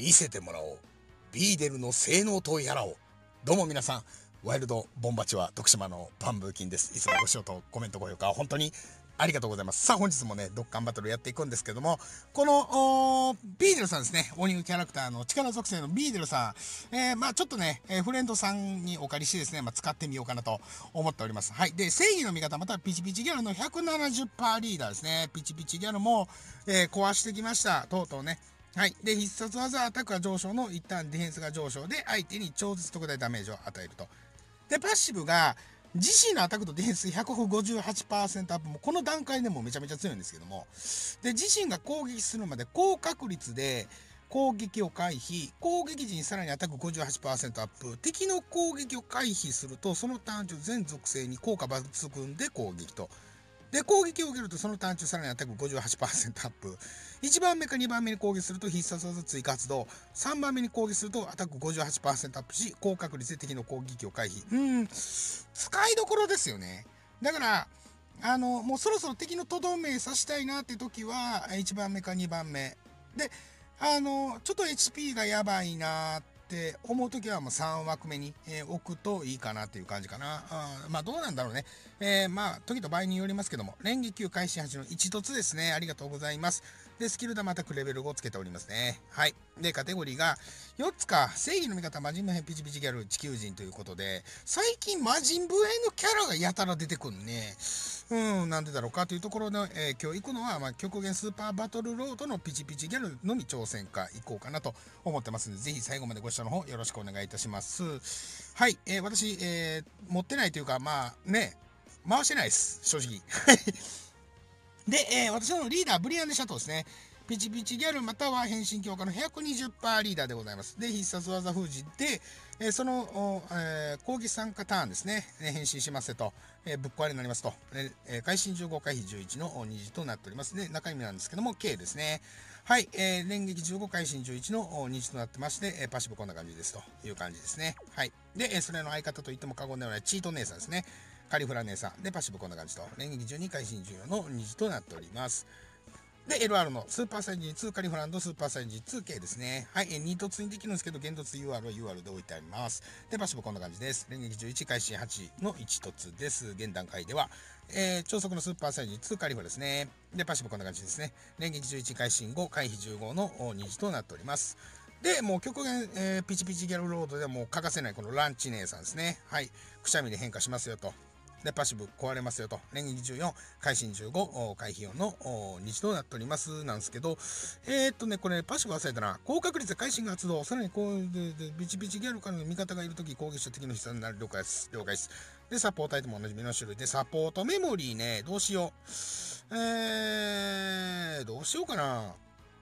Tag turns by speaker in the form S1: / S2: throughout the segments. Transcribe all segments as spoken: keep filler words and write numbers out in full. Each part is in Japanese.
S1: 見せてもらおう。ビーデルの性能とやらを。どうも皆さん、ワイルドボンバチは徳島のバンブーキンです。いつもご視聴とコメントご評価本当にありがとうございます。さあ本日もね、ドッカンバトルやっていくんですけども、このビーデルさんですね、オーニングキャラクターの力属性のビーデルさん、えー、まあちょっとね、えー、フレンドさんにお借りしてですね、まあ、使ってみようかなと思っております。はい。で、正義の味方、またピチピチギャルの ひゃくななじゅっパーセント リーダーですね。ピチピチギャルも、えー、壊してきました。とうとうね。はい。で、必殺技アタックが上昇の一旦ディフェンスが上昇で相手に超絶特大ダメージを与えると。で、パッシブが自身のアタックとディフェンス ひゃくごじゅうはちパーセント アップもこの段階でもめちゃめちゃ強いんですけども、で、自身が攻撃するまで高確率で攻撃を回避、攻撃時にさらにアタック ごじゅうはちパーセント アップ、敵の攻撃を回避するとそのターン中全属性に効果抜群で攻撃と。で、攻撃を受けるとそのターン中さらにアタック ごじゅうはちパーセント アップ。いちばんめかにばんめに攻撃すると必殺技追加発動。さんばんめに攻撃するとアタック ごじゅうはちパーセント アップし、高確率で敵の攻撃を回避。うーん、使いどころですよね。だから、あの、もうそろそろ敵のとどめ刺したいなって時は、いちばんめかにばんめ。で、あの、ちょっと エイチピー がやばいなって思うときはもうさん枠目に、えー、置くといいかなっていう感じかな。あまあどうなんだろうね。えー、まあ時と場合によりますけども、連撃級開始はちのいち凸ですね。ありがとうございます。で、スキルダマタクレベルごをつけておりますね。はい。で、カテゴリーがよっつか。正義の味方、魔人ブ編ピチピチギャル、地球人ということで、最近魔人ブ編のキャラがやたら出てくるね。うん、なんでだろうかというところで、えー、今日行くのは、まあ、極限スーパーバトルロードのピチピチギャルのみ挑戦か行こうかなと思ってますので、ぜひ最後までご視聴の方よろしくお願いいたします。はい、えー、私、えー、持ってないというか、まあね、回してないです、正直。で、えー、私のリーダー、ブリアンデシャトーですね。ピチピチギャルまたは変身強化の ひゃくにじゅっパーセント リーダーでございます。で、必殺技封じで、えー、その、えー、攻撃参加ターンですね、変身しますと、えー、ぶっ壊れになりますと、えー、会心じゅうご回避じゅういちのに次となっております。で、中身なんですけども、K ですね。はい、えー、連撃じゅうご回心じゅういちのに次となってまして、えー、パッシブこんな感じですという感じですね。はい。で、それの相方といっても過言ではないチート姉さんですね。カリフラ姉さん。で、パッシブこんな感じと、連撃じゅうに回心じゅうよんのに次となっております。で、エルアール のスーパーサイジツーカリフランドスーパーサイジ ツーケー ですね。はい、に凸にできるんですけど、現凸 ユーアール は ユーアール で置いてあります。で、パッシブこんな感じです。連撃じゅういち、開始はちのいち凸です。現段階では。えー、超速のスーパーサイジツーカリフラですね。で、パッシブこんな感じですね。連撃じゅういち、開始ご、回避じゅうごのに次となっております。で、もう極限、えー、ピチピチギャルロードではもう欠かせないこのランチ姉さんですね。はい、くしゃみで変化しますよと。で、パッシブ壊れますよと。連撃じゅうよん、会心じゅうご、回避よんのに次となっております。なんですけど、えー、っとね、これ、パッシブ忘れたな。高確率で会心が発動。さらに、こう、ででビチビチギャルからの味方がいるとき、攻撃した敵の必殺になる。了解です。了解です。で、サポートアイテムも同じ目の種類で、サポートメモリーね、どうしよう。えー、どうしようかな。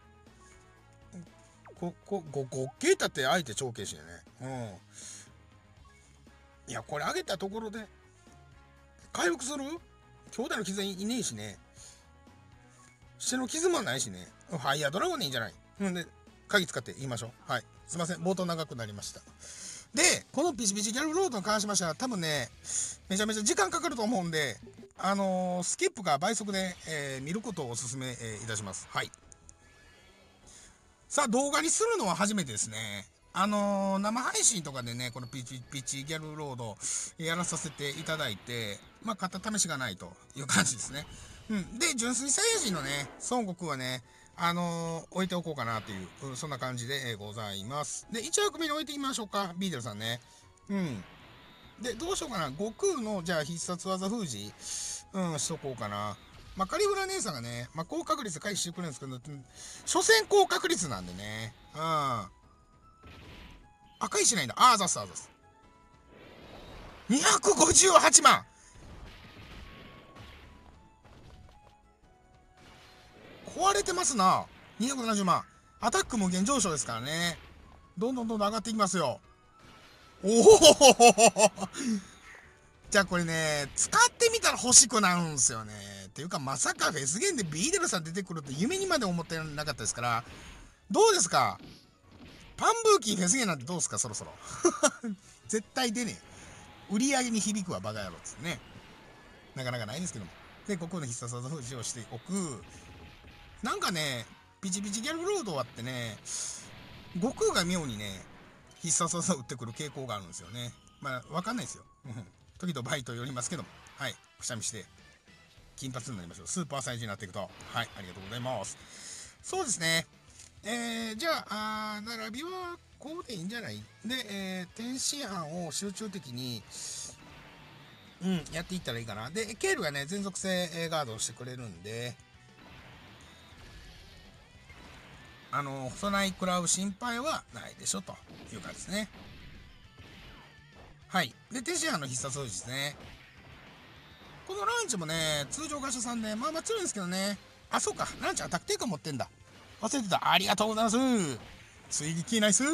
S1: こ、こ、ご、ごけいたって相手超軽視だね。うん。いや、これ上げたところで、回復する兄弟の傷いねえしね。下の傷もないしね。ファイヤードラゴンでいいんじゃない？うんで、鍵使って言いましょう。はい。すいません。冒頭長くなりました。で、このピチピチギャルロードに関しましては、多分ね、めちゃめちゃ時間かかると思うんで、あのー、スキップか倍速で、えー、見ることをお勧め、えー、いたします。はい。さあ、動画にするのは初めてですね。あのー、生配信とかでね、このピチピチギャルロードやらさせていただいて、まあ、型試しがないという感じですね。うん。で、純粋サイヤ人のね、孫悟空はね、あのー、置いておこうかなという、うん、そんな感じで、えー、ございます。で、いち枠目に置いてみましょうか、ビーデルさんね。うん。で、どうしようかな。悟空の、じゃあ必殺技封じ、うん、しとこうかな。まあ、カリフラ姉さんがね、まあ、高確率回避してくれるんですけど、所詮高確率なんでね。うん。あ、回避しないんだ。あーざっすあざっす。にひゃくごじゅうはちまん壊れてますな。にひゃくななじゅうまん。アタック無限上昇ですからね。どんどんどんどん上がっていきますよ。おおじゃあこれね、使ってみたら欲しくなるんですよね。っていうか、まさかフェスゲームでビーデルさん出てくるって夢にまで思ってなかったですから、どうですか？パンブーキーフェスゲーなんてどうですか？そろそろ。絶対出ねえ。売り上げに響くわ、バカ野郎っつってね。なかなかないんですけども。で、ここの必殺技封じをしておく。なんかね、ピチピチギャルロードはってね、 悟空が妙にね、必殺技を打ってくる傾向があるんですよね。まあ、わかんないですよ。時と場合とよりますけども。はい。くしゃみして、金髪になりましょう。スーパーサイズになっていくと。はい。ありがとうございます。そうですね。えー、じゃあ、あ並びはこうでいいんじゃないで、えー、天津飯を集中的に、うん、やっていったらいいかな。で、ケールがね、全属性ガードをしてくれるんで、あの、備え食らう心配はないでしょという感じですね。はい。で、天津飯の必殺装置ですね。このランチもね、通常ガシャさんで、まあまあ強いんですけどね。あ、そうか。ランチアタック低下持ってんだ。忘れてた。ありがとうございます。追撃ナイス。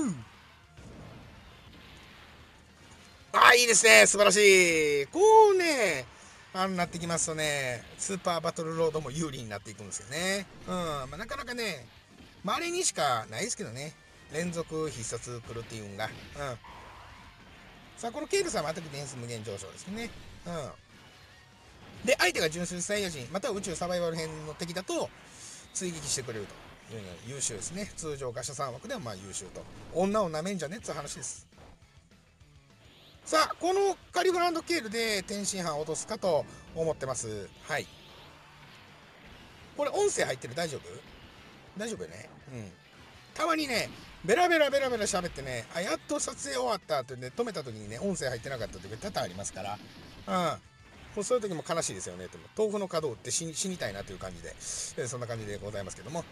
S1: あ、いいですね。素晴らしい。こうね、あのなってきますとね、スーパーバトルロードも有利になっていくんですよね。うん。まあ、なかなかね、稀にしかないですけどね。連続必殺来るっていうんが。うん。さあ、このケイルさんはアタックディフェンス無限上昇ですね。うん。で、相手が純粋サイヤ人、または宇宙サバイバル編の敵だと、追撃してくれるというのは優秀ですね。通常ガシャさん枠ではまあ優秀と。女をなめんじゃねっていう話です。さあ、このカリフランドケールで天津飯を落とすかと思ってます。はい。これ音声入ってる？大丈夫？大丈夫よね。うん。たまにね、ベラベラベラベラ喋ってね、あ、やっと撮影終わったってね、止めた時にね、音声入ってなかった時多々ありますから、うん。もうそういう時も悲しいですよね。豆腐の角を打って死に死にたいなという感じで、えそんな感じでございますけども。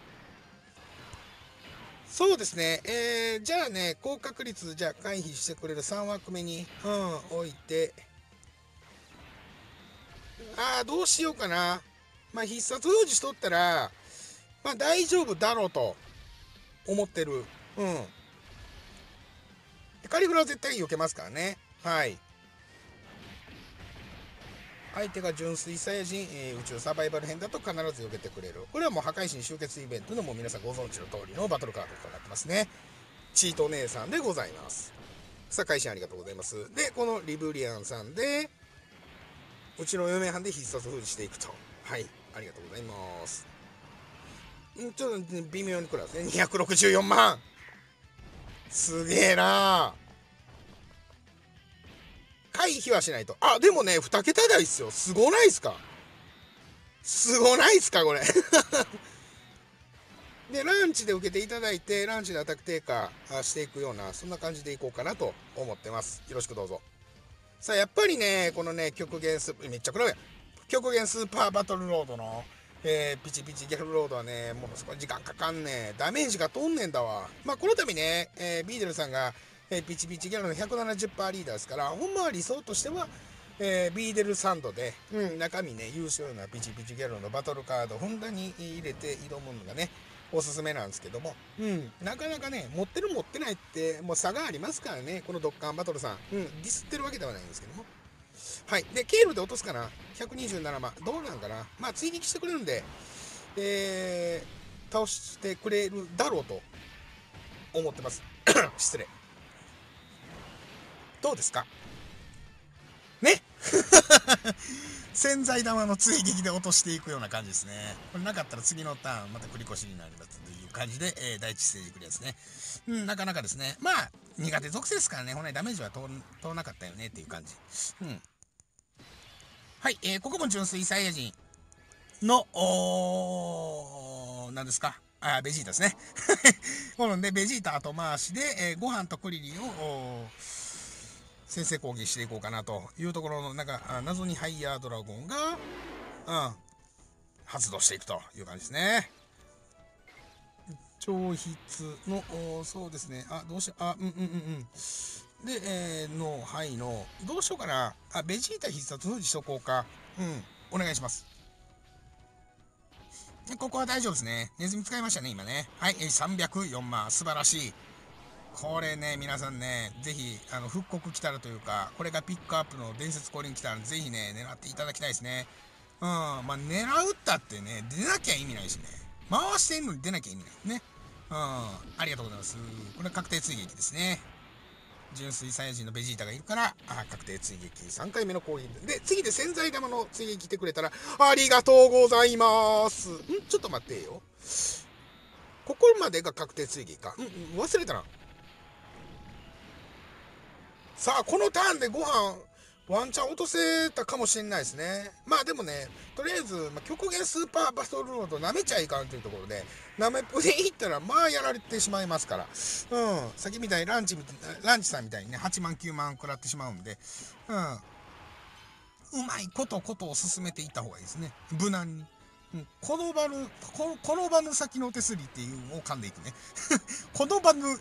S1: そうですね。えー、じゃあね、高確率、じゃあ回避してくれるさん枠目に、うん、置いて、ああ、どうしようかな。まあ、必殺封じしとったら、まあ、大丈夫だろうと思ってる。うん。カリフラは絶対避けますからね。はい。相手が純粋サイヤ人、えー、宇宙サバイバル編だと必ず避けてくれる。これはもう破壊神集結イベントのもう皆さんご存知の通りのバトルカードとなってますね。チート姉さんでございます。さあ、会心ありがとうございます。で、このリブリアンさんで、うちの嫁はんで必殺封じしていくと。はい。ありがとうございます。んちょっと微妙にくらいですね。にひゃくろくじゅうよんまん。すげえなー。回避はしないと。あ、でもね、に桁台っすよ。すごないっすか？すごないっすかこれ。で、ランチで受けていただいて、ランチでアタック低下していくような、そんな感じでいこうかなと思ってます。よろしくどうぞ。さあ、やっぱりね、このね、極限ス、めっちゃ暗いや。極限スーパーバトルロードの、えー、ピチピチギャルロードはね、ものすごい時間かかんねえ。ダメージが通んねえんだわ。まあ、この度ね、えー、ビーデルさんが、えー、ピチピチギャルの ひゃくななじゅっパーセント リーダーですから、ほんまは理想としては、えー、ビーデルサンドで、うん、中身ね、優秀なピチピチギャルのバトルカード、ふんだんに入れて挑むのがね、おすすめなんですけども、うん、なかなかね、持ってる持ってないって、もう差がありますからね、このドッカンバトルさん。うん、ディスってるわけではないんですけども。はい。で、経路で落とすかな ?ひゃくにじゅうなな 万。どうなんかな。まあ、追撃してくれるんで、えー、倒してくれるだろうと思ってます。失礼。どうですかね。潜在玉の追撃で落としていくような感じですね。これなかったら次のターンまた繰り越しになりますという感じで、えー、第一ステージクリアですね。うん、なかなかですね。まあ、苦手属性ですからね、本来ダメージは通らなかったよねっていう感じ。うん。はい、えー、ここも純粋サイヤ人の、おー、何ですか。あ、ベジータですね。こので、ベジータ後回しで、えー、ご飯とクリリンを、先制攻撃していこうかなというところの、なんか、謎にハイヤードラゴンが、うん、発動していくという感じですね。超筆の、そうですね。あ、どうしよう。あ、うんうんうんうん。で、えー、の、はいの、どうしようかな。あ、ベジータ必殺封じしとこうか。うん、お願いします。で、ここは大丈夫ですね。ネズミ使いましたね、今ね。はい、さんびゃくよんまん。素晴らしい。これね、皆さんね、ぜひ、あの、復刻来たらというか、これがピックアップの伝説降臨来たら、ぜひね、狙っていただきたいですね。うん、まあ、狙うったってね、出なきゃ意味ないしね。回してんのに出なきゃ意味ないね。うん、ありがとうございます。これ確定追撃ですね。純粋サイヤ人のベジータがいるから、あ、確定追撃さんかいめの攻撃で、次で潜在玉の追撃来てくれたら、ありがとうございます。んちょっと待ってよ。 ここまでが確定追撃か。うん、うん、忘れたな。さあ、このターンでご飯、ワンチャン落とせたかもしれないですね。まあでもね、とりあえず、まあ、極限スーパーバトルロード舐めちゃいかんというところで、舐めっぷでいったら、まあやられてしまいますから。うん。さっきみたいにランチみたい、ランチさんみたいにね、はちまんきゅうまん食らってしまうんで、うん。うまいことことを進めていった方がいいですね。無難に。うん、転ばぬ、こ転ばぬ先の手すりっていうのを噛んでいくね。転ばぬ、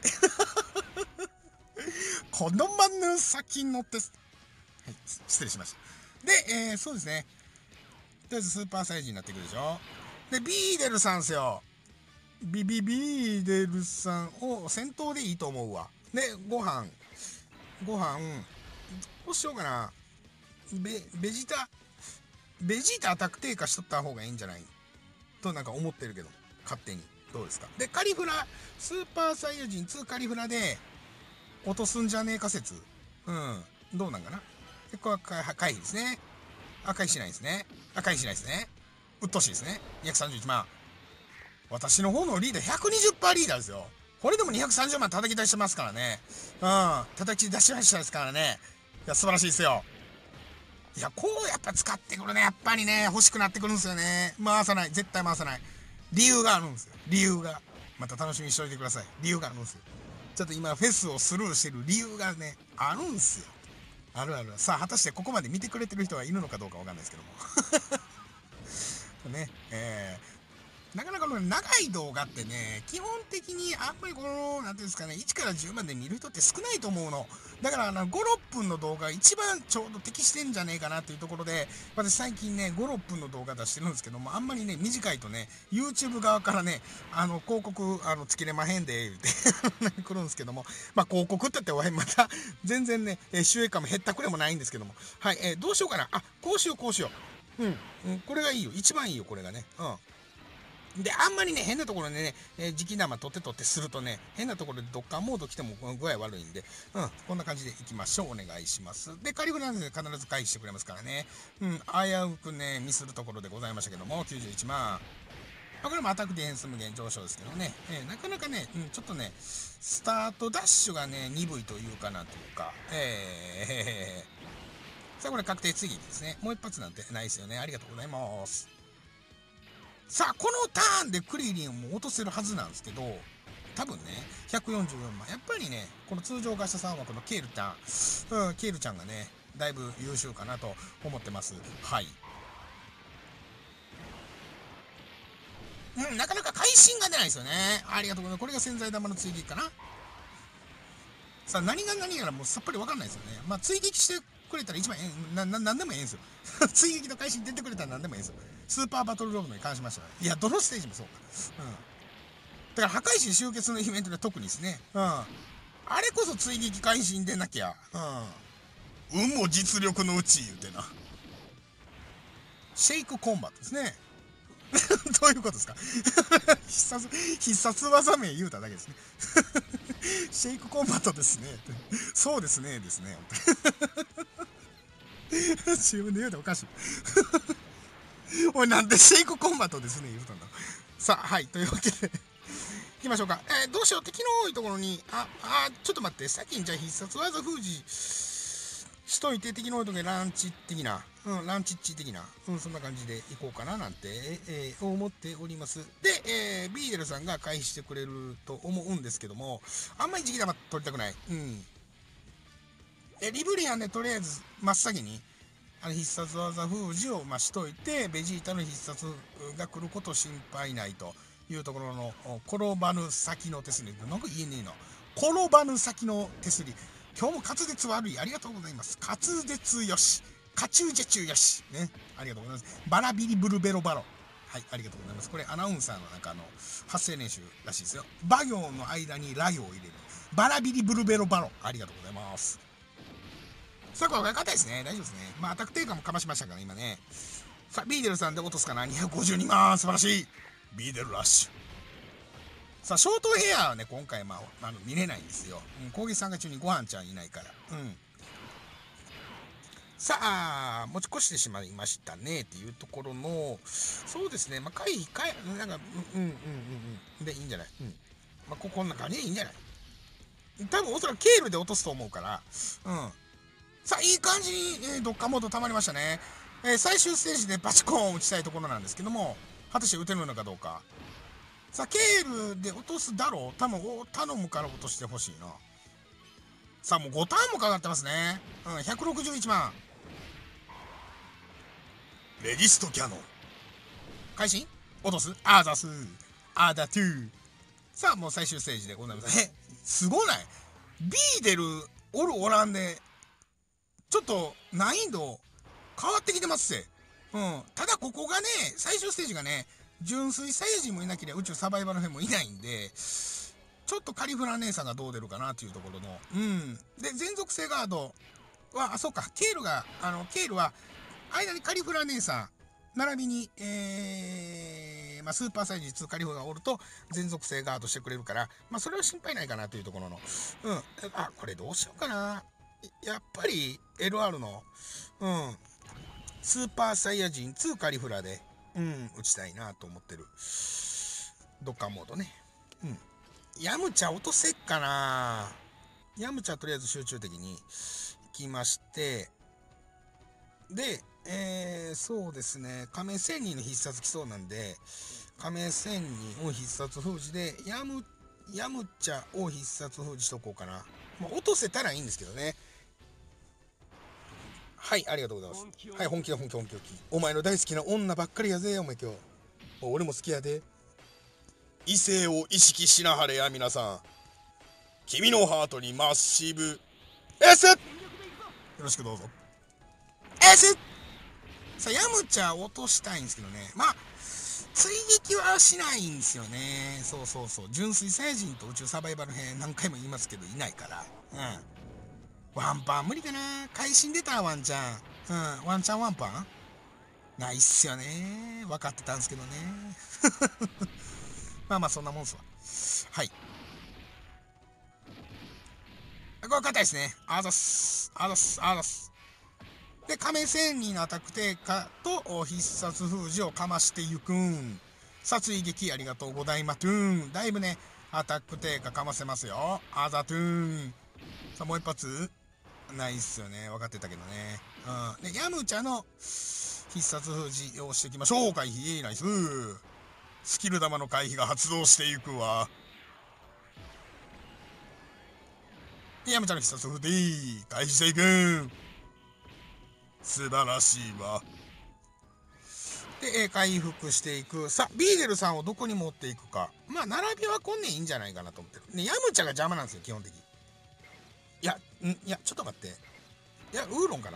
S1: 転ばぬ先の手すり。はい、失礼しました。で、えー、そうですね。とりあえずスーパーサイズになってくるでしょ。で、ビーデルさんですよ。ビビビーデルさんを先頭でいいと思うわ。で、ご飯、ご飯、どうしようかな。ベ、ベジタ、ベジータアタック低下しとった方がいいんじゃないとなんか思ってるけど、勝手に。どうですか。で、カリフラ、スーパーサイヤ人にカリフラで落とすんじゃねえか説。うん。どうなんかな。で、これは回避ですね。赤いしないですね。赤いしないですね。うっとうしいですね。にひゃくさんじゅういちまん。私の方のリーダー ひゃくにじゅっパーセント リーダーですよ。これでもにひゃくさんじゅうまん叩き出してますからね。うん。叩き出しましたですからね。いや、素晴らしいですよ。いや、こうやっぱ使ってくるね。やっぱりね、欲しくなってくるんですよね。回さない。絶対回さない。理由があるんですよ。理由が。また楽しみにしておいてください。理由があるんですよ。ちょっと今、フェスをスルーしてる理由がね、あるんですよ。あるある。さあ、果たしてここまで見てくれてる人がいるのかどうかわかんないですけども。ね、えー、なかなかの長い動画ってね、基本的にあんまりこの、なんていうんですかね、いちからじゅうまで見る人って少ないと思うの。だからあの、ご、ろっぷんの動画が一番ちょうど適してんじゃねえかなっていうところで、私最近ね、ご、ろっぷんの動画出してるんですけども、あんまりね、短いとね、YouTube 側からね、あの、広告、あの、つけれまへんで、言うて来るんですけども、まあ、広告って言って、また、全然ね、収益化も減ったくれもないんですけども、はい、えー、どうしようかな。あ、こうしよう、こうしよう。うん、うん、これがいいよ。一番いいよ、これがね。うん。で、あんまりね、変なところでね、えー、磁気玉取って取ってするとね、変なところでドッカーモード来ても具合悪いんで、うん、こんな感じでいきましょう。お願いします。で、カリフランで必ず回避してくれますからね。うん、危うくね、ミスるところでございましたけども、きゅうじゅういちまん。まあ、これもアタックディフェンス無限上昇ですけどね、えー、なかなかね、うん、ちょっとね、スタートダッシュがね、鈍いというかなというか、えー、さあこれ確定次ですね。もう一発なんてないですよね。ありがとうございます。さあ、このターンでクリリンも落とせるはずなんですけど、多分ね、ひゃくよんじゅうよんまん。やっぱりね、この通常ガシャさん枠のケールちゃん、うん、ケールちゃんがね、だいぶ優秀かなと思ってます。はい。うん、なかなか会心が出ないですよね。ありがとうございます。これが潜在玉の追撃かな。さあ、何が何やらもうさっぱりわかんないですよね。まあ、追撃してくれたら一番ええ、な、な、なんでもええんですよ。追撃の開始に出てくれたら何でもええんですよ。スーパーバトルロードに関しましては。いや、どのステージもそうか。うん。だから破壊神集結のイベントで特にですね。うん。あれこそ追撃開始に出なきゃ。うん。運も実力のうち言うてな。シェイクコンバットですね。どういうことですか。必殺、必殺技名言うただけですね。シェイクコンバットですね。そうですね、ですね。自分で言うておかしい。おい、なんでシェイクコンバットですね、言うたんだ。さあ、はい、というわけで。行きましょうか。えー、どうしよう。敵の多いところに、あ、あ、ちょっと待って。先にじゃあ必殺技封じしといて、敵の多いところにランチ的な、うん、ランチッチ的な、うん、そんな感じでいこうかななんて、えー、思っております。で、えー、ビーデルさんが回避してくれると思うんですけども、あんまり時期玉取りたくない。うん。え、リブリアンでとりあえず真っ先に、あの必殺技封じをまあしといて、ベジータの必殺が来ること心配ないというところの、転ばぬ先の手すり。なんか言えねえな。転ばぬ先の手すり。今日も滑舌悪い。ありがとうございます。滑舌よし。カチュージェチューよし。ね。ありがとうございます。バラビリブルベロバロ。はい、ありがとうございます。これアナウンサーのなんかあの、発声練習らしいですよ。バ行の間にラ行を入れる。バラビリブルベロバロ。ありがとうございます。さあ、これ分かったですね。大丈夫ですね。まあ、アタック低下もかましましたから、今ね。さあ、ビーデルさんで落とすかな。にひゃくごじゅうにまん。素晴らしい。ビーデルラッシュ。さあ、ショートヘアはね、今回、まあ、あの見れないんですよ。うん、攻撃参加中にご飯ちゃんいないから。うん。 さあ、持ち越してしまいましたねっていうところの、そうですね、まあ、回避、回、なんか、うんうんうんうん、でいいんじゃない、うん。まあ、ここんな感じでいいんじゃない。多分おそらくケールで落とすと思うから、うん。さあ、いい感じに、えー、ドッカーモード溜まりましたね。えー、最終ステージでバチコーンを打ちたいところなんですけども、果たして打てるのかどうか。さあ、ケールで落とすだろう。多分、頼むから落としてほしいな。さあ、もうごターンもかかってますね。うん、ひゃくろくじゅういちまん。レジストキャノン。開始落とすアーザス。アーダトゥー。さあ、もう最終ステージでございます。え、すごない？ B 出る、おるおらんで、ちょっと難易度変わってきてますぜ。うん。ただここがね、最終ステージがね、純粋サイヤ人もいなければ宇宙サバイバル編もいないんで、ちょっとカリフラ姉さんがどう出るかなっていうところの。うん。で、全属性ガードは、あ、そうか、ケールが、あの、ケールは、間にカリフラ姉さん、並びに、えー、まあ、スーパーサイジツーカリフがおると、全属性ガードしてくれるから、まあ、それは心配ないかなというところの。うん。あ、これどうしようかな。やっぱり、エルアール の、うん、スーパーサイヤ人ツーカリフラで、うん、打ちたいなと思ってる。ドッカーモードね。うん。ヤムチャ落とせっかな。ヤムチャとりあえず集中的に行きまして、で、えー、そうですね、仮面千人の必殺来そうなんで、仮面千人を必殺封じで、ヤム、ヤムチャを必殺封じしとこうかな。まあ、落とせたらいいんですけどね。はい、ありがとうございます。はい、本気だ、本気、本気、本気。お前の大好きな女ばっかりやぜ、お前今日。俺も好きやで。異性を意識しなはれや、皆さん。君のハートにマッシブ S！ よろしくどうぞ。S！ さあ、ヤムチャ落としたいんですけどね。まあ、追撃はしないんですよね。そうそうそう。純粋サイヤ人と宇宙サバイバル編何回も言いますけど、いないから。うん。ワンパン無理かな。会心出たワンチャン。うん。ワンチャンワンパンないっすよね。分かってたんですけどね。まあまあ、そんなもんっすわ。はい。これ硬いですね。あざす。あざす。あざす。で、亀仙人のアタック低下と必殺封じをかましていくん。殺意撃ありがとうございます。だいぶね、アタック低下かませますよ。あざとーん。さあ、もう一発ないっすよね。分かってたけどね。うん。で、ヤムチャの必殺封じをしていきましょう。回避。ナイス。スキル玉の回避が発動していくわ。で、ヤムチャの必殺封じ、回避していくん。素晴らしいわ。で、回復していく。さあ、ビーデルさんをどこに持っていくか。まあ、並びはこんねんいいんじゃないかなと思ってる。ね、ヤムチャが邪魔なんですよ、基本的に。いや、んいや、ちょっと待って。いや、ウーロンかな。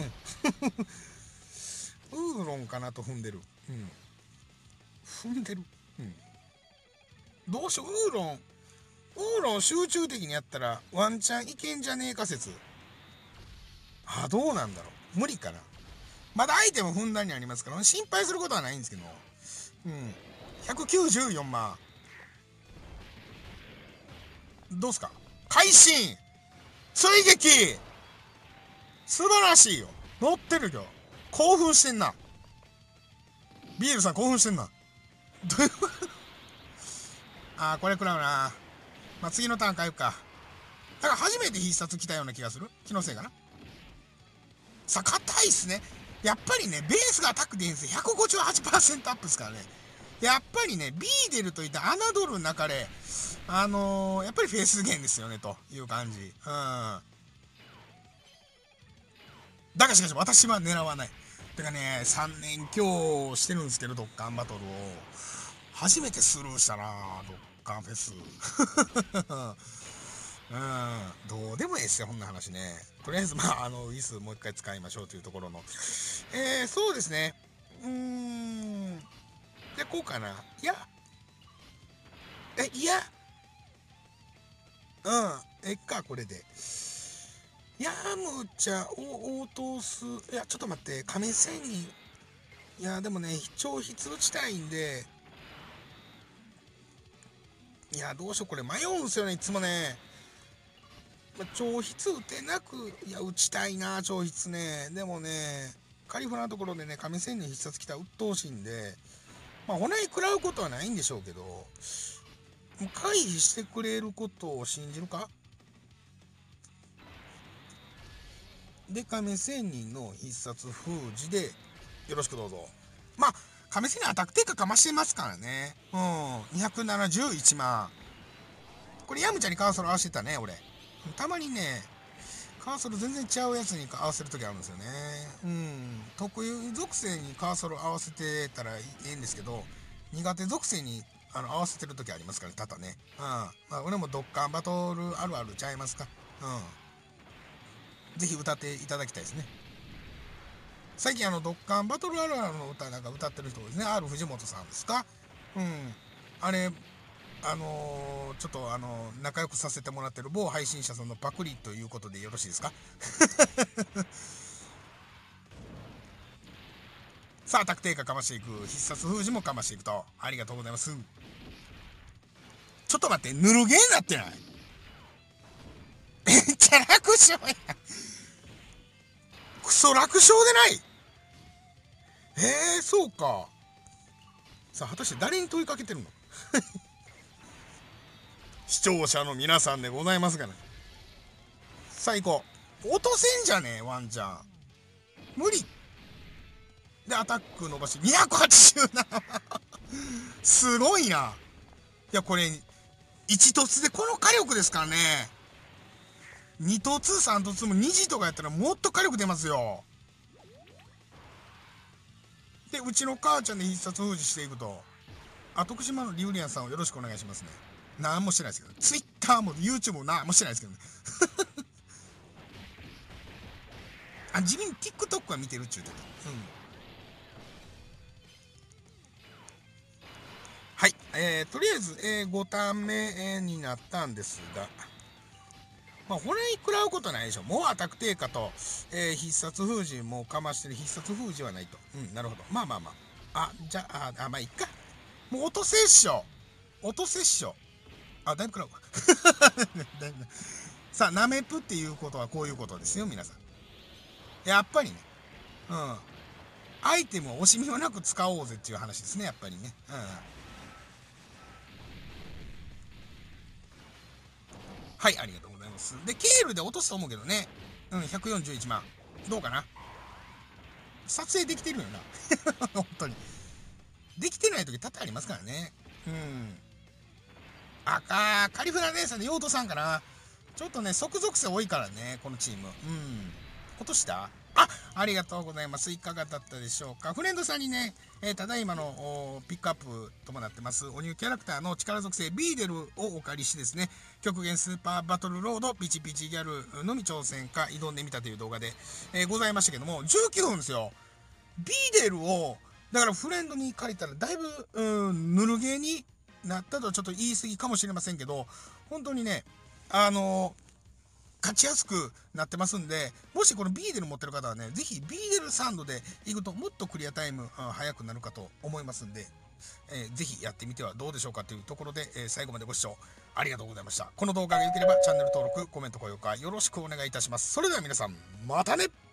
S1: うん。ウーロンかなと踏んでる。うん。踏んでる。うん。どうしよう、ウーロン。ウーロン集中的にやったら、ワンチャンいけんじゃねえか説。あ、どうなんだろう。無理かな。まだアイテムふんだんにありますから、心配することはないんですけど。うん。ひゃくきゅうじゅうよんまん。どうすか？会心追撃素晴らしいよ。乗ってるよ。興奮してんな。ビールさん興奮してんな。あー、これ食らうな。まあ、次のターン回復か。だから初めて必殺来たような気がする。気のせいかな。さあ、硬いっすね。やっぱりね、ベースがアタックディフェンス ひゃくごじゅうはちパーセント アップですからね。やっぱりね、ビーデルといった侮る中で、あのー、やっぱりフェースゲーンですよね、という感じ。うん。だがしかし、私は狙わない。てかね、さんねん強してるんですけど、ドッカンバトルを。初めてスルーしたな、ドッカンフェス。うん、どうでもいいですよ、こんな話ね。とりあえず、まあ、あの、ウィスもう一回使いましょうというところの。えー、そうですね。うーん。で、こうかな。いや、え、いや、うん、えっか、これで。ヤムチャを応答す。いや、ちょっと待って、亀仙人。いや、でもね、超必打ちたいんで、いや、どうしよう、これ迷うんすよね、いつもね。 まあ、長筆打てなく、いや、打ちたいな、長筆ね。でもね、カリフラのところでね、亀仙人必殺来たら鬱陶しいんで、まあ、骨食らうことはないんでしょうけど、もう回避してくれることを信じるか。で、亀仙人の必殺封じで、よろしくどうぞ。まあ、亀仙人アタック定価かましてますからね。うん、にひゃくななじゅういちまん。これヤムチャにカーソル合わせてたね、俺。たまにね、カーソル全然違うやつに合わせるときあるんですよね。うん。得意属性にカーソル合わせてたらいいんですけど、苦手属性にあの合わせてるときありますから、ね、多々ね。うん。まあ、俺もドッカンバトルあるあるちゃいますか。うん。ぜひ歌っていただきたいですね。最近あのドッカンバトルあるあるの歌なんか歌ってる人ですね。R 藤本さんですか。うん。あれ、あのー、ちょっとあのー、仲良くさせてもらってる某配信者さんのパクリということでよろしいですか。さあ、アタック定価かましていく。必殺封じもかましていくと。ありがとうございます。ちょっと待って、ぬるゲーになってない。めっちゃ楽勝や。クソ楽勝でない。えー、そうか。さあ、果たして誰に問いかけてるの。視聴者の皆さんでございますがね。さあ行こう。落とせんじゃねえ、ワンちゃん。無理。で、アタック伸ばし、にひゃくはちじゅうなな。すごいな。いや、これ、いち凸でこの火力ですからね。に凸、さん凸もに次とかやったらもっと火力出ますよ。で、うちの母ちゃんで必殺封じしていくと。あ、徳島のリュウリアンさんをよろしくお願いしますね。なんもしてないですけど。ツイッターも YouTube もなんもしてないですけどね。あ、地味に TikTok は見てるっちゅうてた。うん。はい。えー、とりあえず、えー、ごターン目になったんですが、まあ、骨に食らうことないでしょ。もうアタック低下と、えー、必殺封じもかましてる必殺封じはないと。うん、なるほど。まあまあまあ。あ、じゃあ、あ、まあいっか。もう落とせっしょ。落とせっしょ。あ、だいぶ食らうわ。さあ、ナメプっていうことはこういうことですよ、皆さん。やっぱりね。うん。アイテムを惜しみはなく使おうぜっていう話ですね、やっぱりね。うん。はい、ありがとうございます。で、ケールで落とすと思うけどね。うん、ひゃくよんじゅういちまん。どうかな。撮影できてるよな。本当に。できてない時多々ありますからね。うん。あかカリフラ姉さんでヨートさんかな。ちょっとね、即属性多いからね、このチーム。うん。落としたあ、ありがとうございます。いかがだったでしょうか。フレンドさんにね、えー、ただいまのピックアップ伴ってます、おニューキャラクターの力属性ビーデルをお借りしてですね、極限スーパーバトルロードピチピチギャルのみ挑戦か挑んでみたという動画で、えー、ございましたけども、じゅうきゅうふんですよ。ビーデルを、だからフレンドに借りたらだいぶ、うん、ぬるゲーになったとはちょっと言い過ぎかもしれませんけど、本当にね、あのー勝ちやすくなってますんで、もしこのビーデル持ってる方はね、ぜひビーデルサンドで行くともっとクリアタイム早くなるかと思いますんで、えー、ぜひやってみてはどうでしょうかというところで、えー、最後までご視聴ありがとうございました。この動画が良ければチャンネル登録、コメント、高評価よろしくお願いいたします。それでは皆さん、またね。